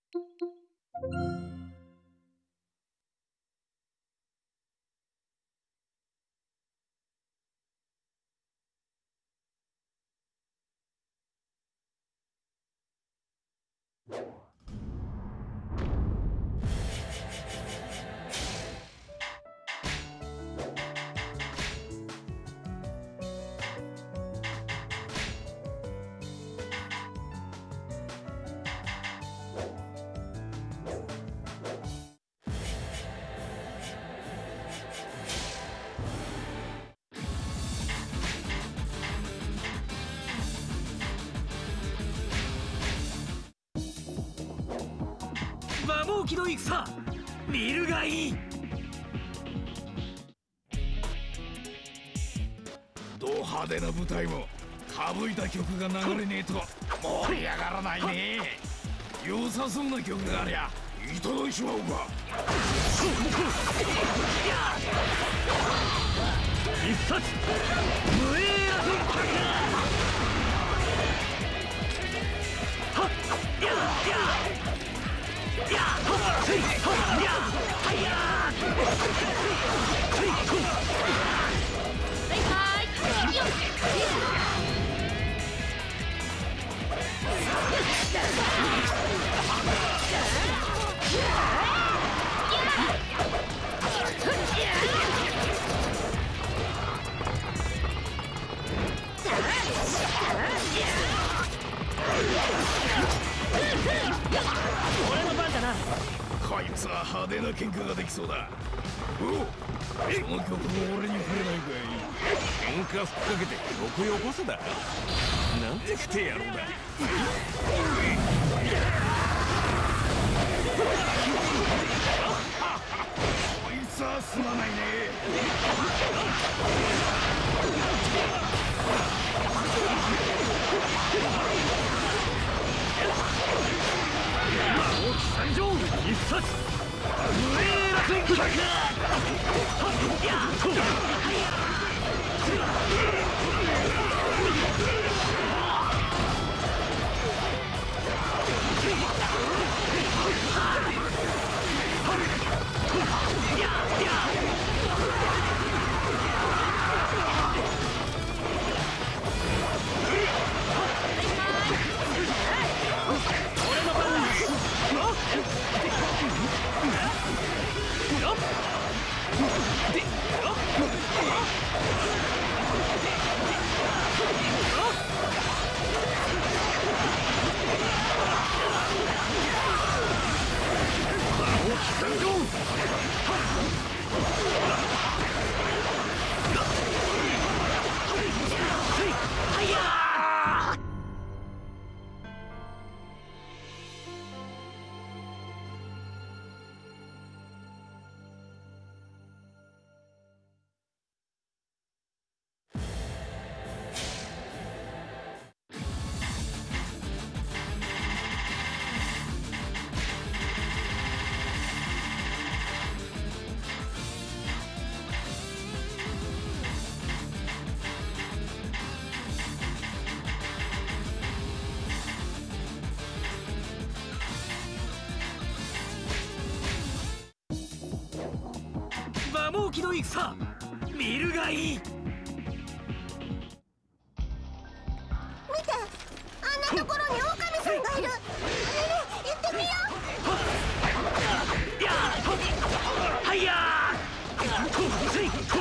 馬毛機の戦、見るがいい。 ド派手な舞台もかぶいた曲が流れねえと盛り上がらないね。良さそうな曲がありゃいただいちまおうか。 必殺無栄圧はっやややはっせいはっやはいやはいはいよっ俺の番だな。 こいつは派手な喧嘩ができそうだ。おう、その曲も俺に触れないかい。喧嘩ふっかけて曲よこせだ。なんてくて野郎だ。こいつはすまないね。 魔王騎参上必殺無栄圧はっやはいや馬毛機の戦、見るがいい。 見て、あんなところに狼さんがいる。ねえねえ、行ってみよう。やはやせいこ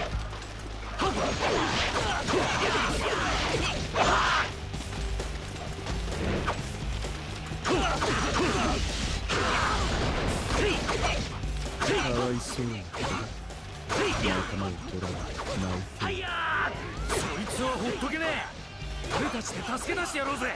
かわいそうに仲間を取られはいやそいつはほっとけねえ。俺たちで助け出してやろうぜ。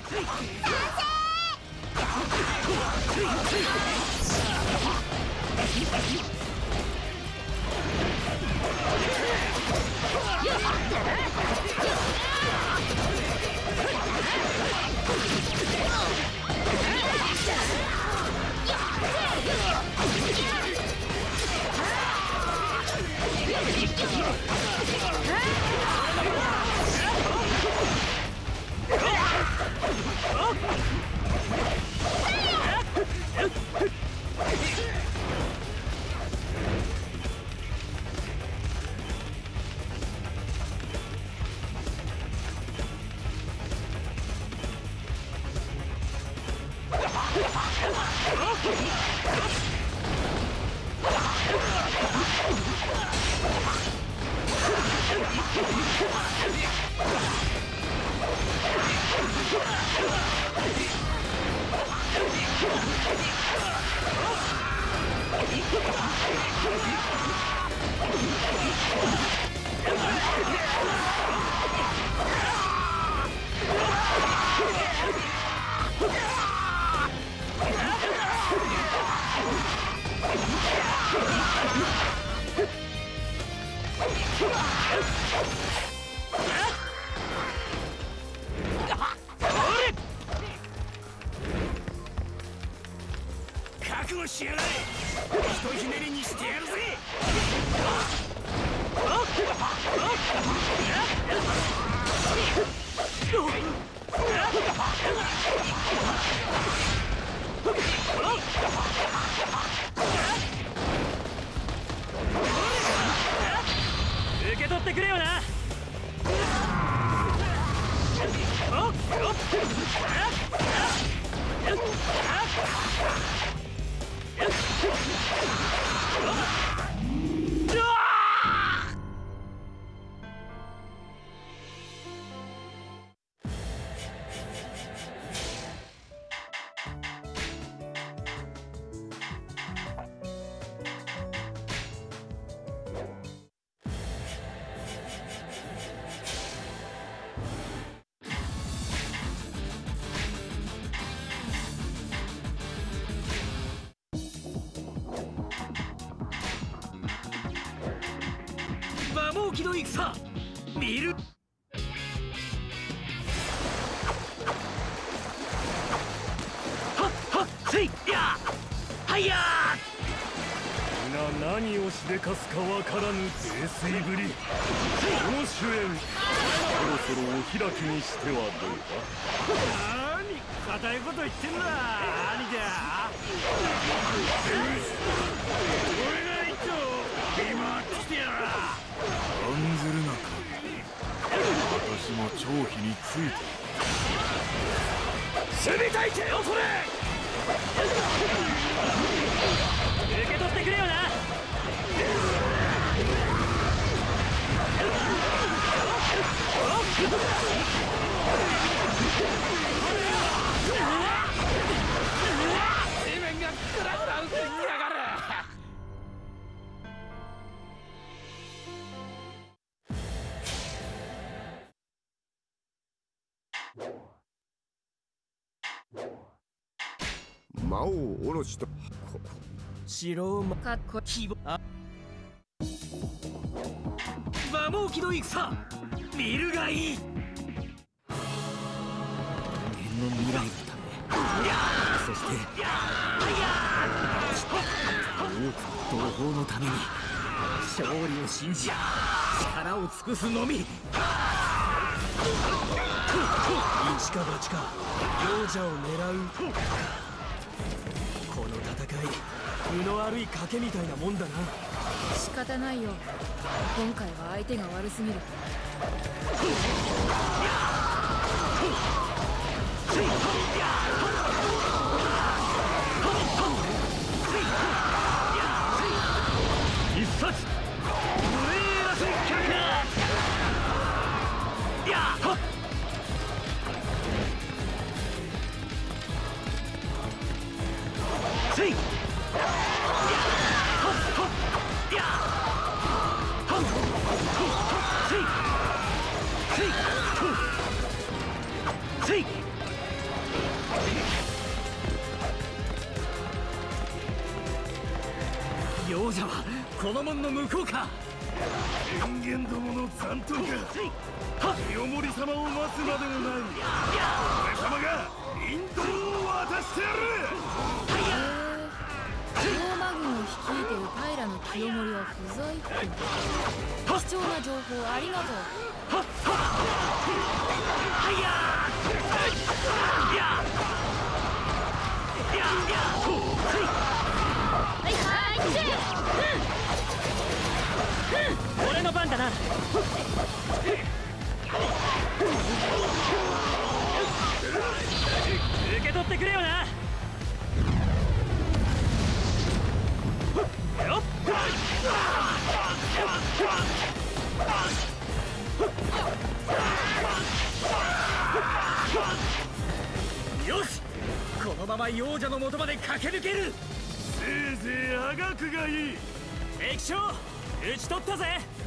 覚悟しやがれ。ひとひねりにしてやるぜ。 受け取ってくれよな。馬毛機の戦見る。はっはっせいやはいや皆何をしでかすかわからぬ泥酔ぶり。この主演そろそろお開きにしてはどうか。 何固いこと言ってんだ兄貴。俺が一丁見回ってきてやら。 案ずるなか。私も張飛について攻めたい手を取れ。受け取ってくれよな。地面がグラグラ浮きやがる。 魔王オロチと城馬かっこ希望。馬毛機の戦見るがいい。 人間の未来のため、そして王と同胞のために勝利を信じ力を尽くすのみ。 一か八か王者を狙う。この戦い分の悪い賭けみたいなもんだな。 仕方ないよ。今回は相手が悪すぎる。 必殺無礼な接客。やっはっせい王者はこの門の向こうか。 人間どもの残党か。清盛様を待つまでもない。俺様が引導を渡してやる。 龍馬軍を率いてる平清盛は不在って。貴重な情報ありがとう。 俺の番だな。受け取ってくれよな。 幼者の元まで駆け抜ける。 せいぜいあがくがいい。 敵将討ち取ったぜ。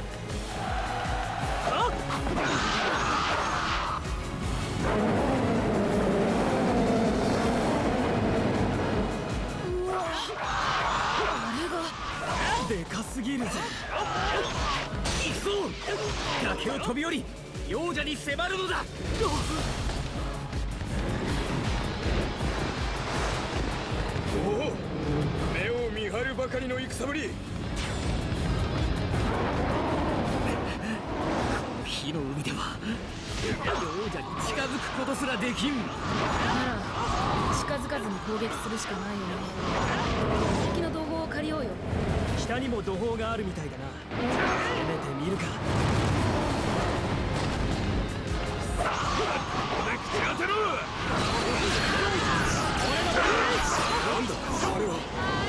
でかすぎるぜ。行くぞ。崖を飛び降り幼者に迫るのだ。 おお、目を見張るばかりの戦ぶり。 この火の海では幼者に近づくことすらできん。 なら近づかずに攻撃するしかないよね。敵の同胞を借りようよ。 北にも土砲があるみたいだな。攻めてみるか。 ここで口当てろ。 なんだあれは。